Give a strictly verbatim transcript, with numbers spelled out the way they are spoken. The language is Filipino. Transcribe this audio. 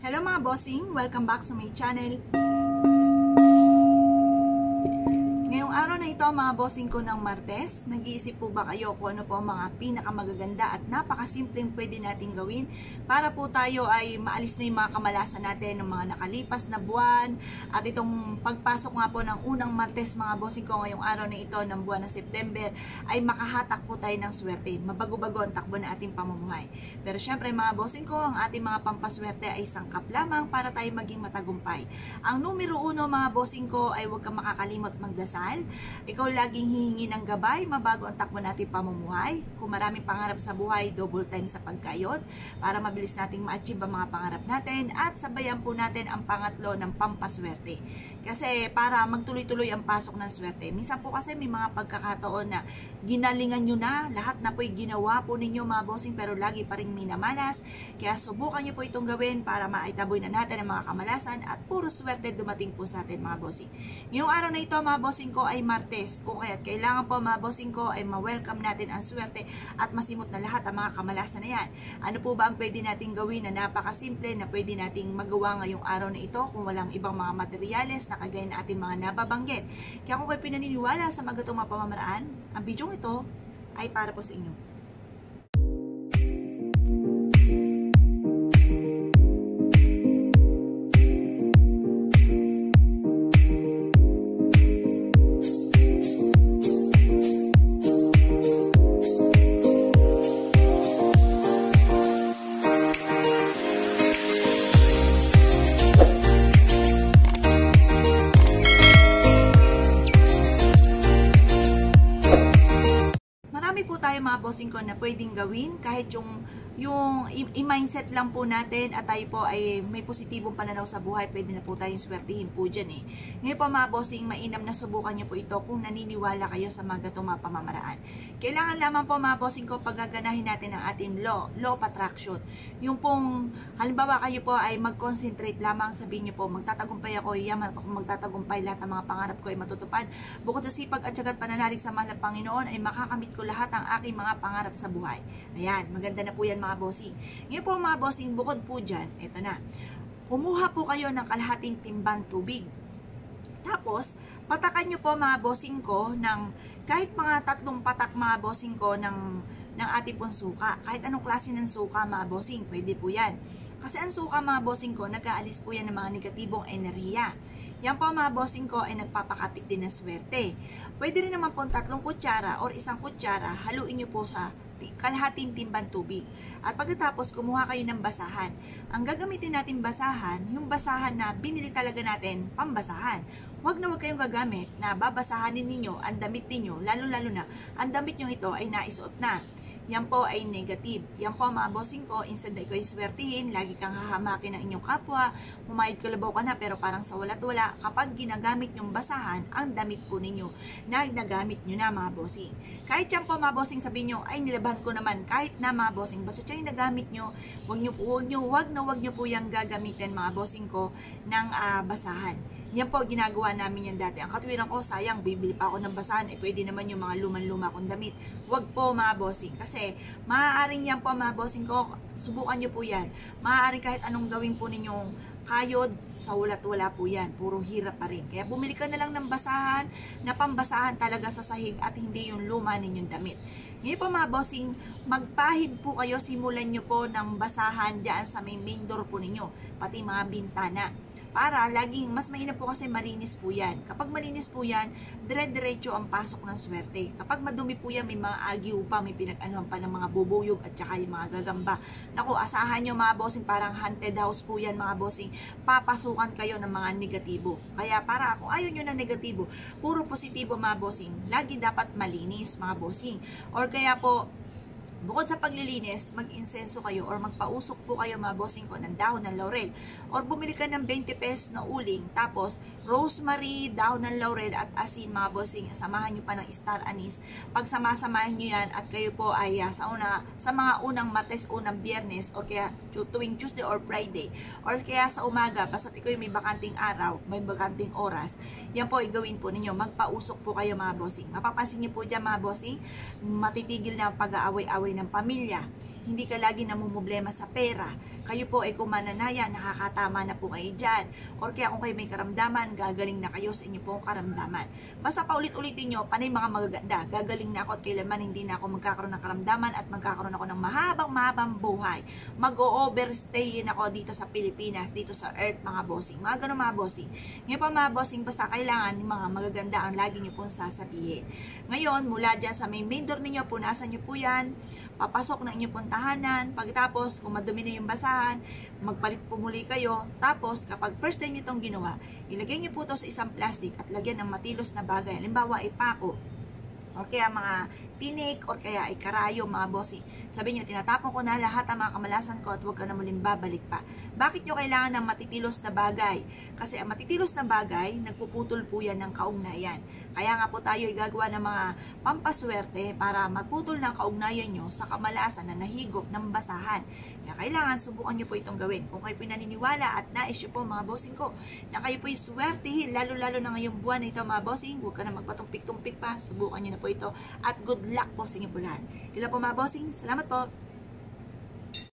Hello mga bossing! Welcome back sa my channel. Ngayong araw na ito mga bossing ko ng Martes, nag-iisip po ba kayo kung ano po ang mga pinakamagaganda at napakasimpleng pwede natin gawin para po tayo ay maalis na yung mga kamalasan natin ng mga nakalipas na buwan at itong pagpasok nga po ng unang Martes mga bossing ko ngayong araw na ito ng buwan ng September ay makahatak po tayo ng swerte. Mabago-bago ang takbo na ating pamumuhay. Pero syempre mga bossing ko, ang ating mga pampaswerte ay sangkap lamang para tayo maging matagumpay. Ang numero uno mga bossing ko ay huwag kang makakalimot magdasal. Ikaw laging hihingi ng gabay, mabago ang takbo natin pamumuhay. Kung maraming pangarap sa buhay, double time sa pagkayod para mabilis nating ma-achieve ang mga pangarap natin at sabayan po natin ang pangatlo ng pampaswerte. Kasi para magtuloy-tuloy ang pasok ng swerte. Minsan po kasi may mga pagkakataon na ginalingan nyo na, lahat na po'y ginawa po ninyo mga bossing pero lagi pa rin minamalas. Kaya subukan nyo po itong gawin para maitaboy na natin ang mga kamalasan at puro swerte dumating po sa atin mga bossing. Ngayong araw na ito mga bossing ko ay Martes, kung kaya't kailangan po mga bossing ko ay ma-welcome natin ang swerte at masimot na lahat ang mga kamalasan na yan. Ano po ba ang pwede nating gawin na napakasimple na pwede nating magawa ngayong araw na ito kung walang ibang mga materyales na kagaya na ating mga nababanggit. Kaya kung kayo pinaniniwala sa mga gatong mga pamamaraan, ang bidyong ito ay para po sa inyo. Tayo mga bossing ko na pwedeng gawin kahit yung yung i-mindset lang po natin at tayo po ay may positibong pananaw sa buhay, pwede na po tayong swertihin po dyan eh. Ngayon po mga bossing, mainam na subukan nyo po ito kung naniniwala kayo sa mga gatong mga pamamaraan. Kailangan lamang po mga bossing ko paggaganahin natin ang ating law, law of attraction. Yung pong, halimbawa kayo po ay mag-concentrate lamang, sabihin nyo po, magtatagumpay ako, yaman ako magtatagumpay, lahat ng mga pangarap ko ay matutupad. Bukod sa sipag at syagat pananalig sa mahal na Panginoon ay makakamit ko lahat ang aking mga pangarap sa buhay. Ayan, maganda na po yan mga bossing. Ngayon po mga bossing, bukod po dyan, eto na, kumuha po kayo ng kalahating timbang tubig. Tapos, patakan nyo po mga bossing ko ng kahit mga tatlong patak mga bossing ko ng, ng ating pong suka. Kahit anong klase ng suka mga bossing, pwede po yan. Kasi ang suka mga bossing ko, nag-aalis po yan ng mga negatibong enerhiya. Yan po mga bossing ko ay nagpapakapit din ng swerte. Pwede rin naman po tatlong kutsara or isang kutsara, haluin nyo po sa kalahating timbang tubig. At pagkatapos, kumuha kayo ng basahan. Ang gagamitin natin basahan, yung basahan na binili talaga natin, pambasahan. Huwag na huwag kayong gagamit na babasahanin ninyo ang damit ninyo, lalo-lalo na ang damit nyo ito ay naisuot na. Yan po ay negative. Yan po mga bossing ko, instead na ikaw iswertihin, lagi kang hahamakin ng inyong kapwa, humayad kalabaw ka na pero parang sa wala't-wala kapag ginagamit yung basahan ang damit po ninyo na nagamit nyo na mga bossing. Kahit yan po mga bossing sabihin nyo, ay nilabahan ko naman, kahit na mga bossing, basta siya yung nagamit nyo, huwag nyo, huwag nyo, huwag na huwag nyo po yung gagamitin mga bossing ko ng uh, basahan. Yan po, ginagawa namin yan dati. Ang katwiran ko, sayang, bibili pa ako ng basahan, eh pwede naman yung mga luman-luma kong damit. Huwag po mga bossing, kasi maaaring yan po mga bossing ko, subukan nyo po yan. Maaaring kahit anong gawin po ninyong kayod, sa walat-wala po yan. Puro hirap pa rin. Kaya bumili ka na lang ng basahan, na pambasahan talaga sa sahig at hindi yung luma ninyong damit. Ngayon po mga bossing, magpahid po kayo, simulan nyo po ng basahan dyan sa may main door po ninyo, pati mga bintana. Para laging, mas mainam po kasi malinis po yan. Kapag malinis po yan, dire-diretso ang pasok ng swerte. Kapag madumi po yan, may mga agiw pa, may pinag-anuhan pa ng mga bubuyog at saka yung mga gagamba. Naku, asahan nyo mga bossing, parang haunted house po yan mga bossing. Papasukan kayo ng mga negatibo. Kaya para kung ayaw nyo ng negatibo, puro positibo mga bossing, lagi dapat malinis mga bossing. Or kaya po, bukod sa paglilinis, mag-insenso kayo or magpausok po kayo mga bossing ko ng dahon ng laurel. Or bumili ka ng twenty pesos na uling, tapos rosemary, dahon ng laurel at asin mga bossing. Samahan nyo pa ng star anise. Pag samasamahin nyo yan at kayo po ay uh, sa, una, sa mga unang Martes, unang Biyernes, o kaya tuwing Tuesday or Friday, or kaya sa umaga, basta ikaw may bakanting araw, may bakanting oras, yan po igawin po ninyo. Magpausok po kayo mga bossing. Mapapansin nyo po dyan mga bossing, matitigil na pag-aaway-aaway may-ari ng pamilya, hindi ka lagi namumblema sa pera, kayo po ay kumananaya, nakakatama na po kayo dyan, or kaya kung kayo may karamdaman, gagaling na kayo sa inyo pong karamdaman. Basta paulit-ulitin nyo, panay mga magaganda, gagaling na ako at kailanman hindi na ako magkakaroon ng karamdaman at magkakaroon ako ng mahabang-mahabang buhay. Mag-o-overstay ako dito sa Pilipinas, dito sa Earth, mga bossing. Mga ganun mga bossing. Ngayon pa mga bossing, basta kailangan yung mga magaganda ang lagi nyo pong sasabihin. Ngayon, mula dyan sa main main door ninyo, punasan nyo po yan, papasok na inyo pong tahanan, pagkatapos kung madumi na yung basahan, magpalit po muli kayo, tapos kapag first time nyo itong ginawa, ilagay nyo po ito sa isang plastic at lagyan ng matilos na bagay, halimbawa ay pako, o kaya mga tinik, o kaya ay karayo, mga bossing. Sabi nyo, tinatapon ko na lahat ang mga kamalasan ko at huwag ka na muling babalik pa. Bakit nyo kailangan ng matitilos na bagay? Kasi ang matitilos na bagay, nagpuputol po yan ng kaugnayan. Kaya nga po tayo ay gagawa ng mga pampaswerte para magputol ng kaugnayan nyo sa kamalasan na nahigop ng basahan. Kaya kailangan subukan nyo po itong gawin. Kung kayo pinaniniwala at nais nyo po mga bossing ko, na kayo po swertihin, lalo-lalo na ngayong buwan na ito mga bossing, huwag ka na magpatumpik-tumpik pa, subukan nyo na po ito at good luck po sa inyo po lahat. Yun lang po mga bossing, salamat po!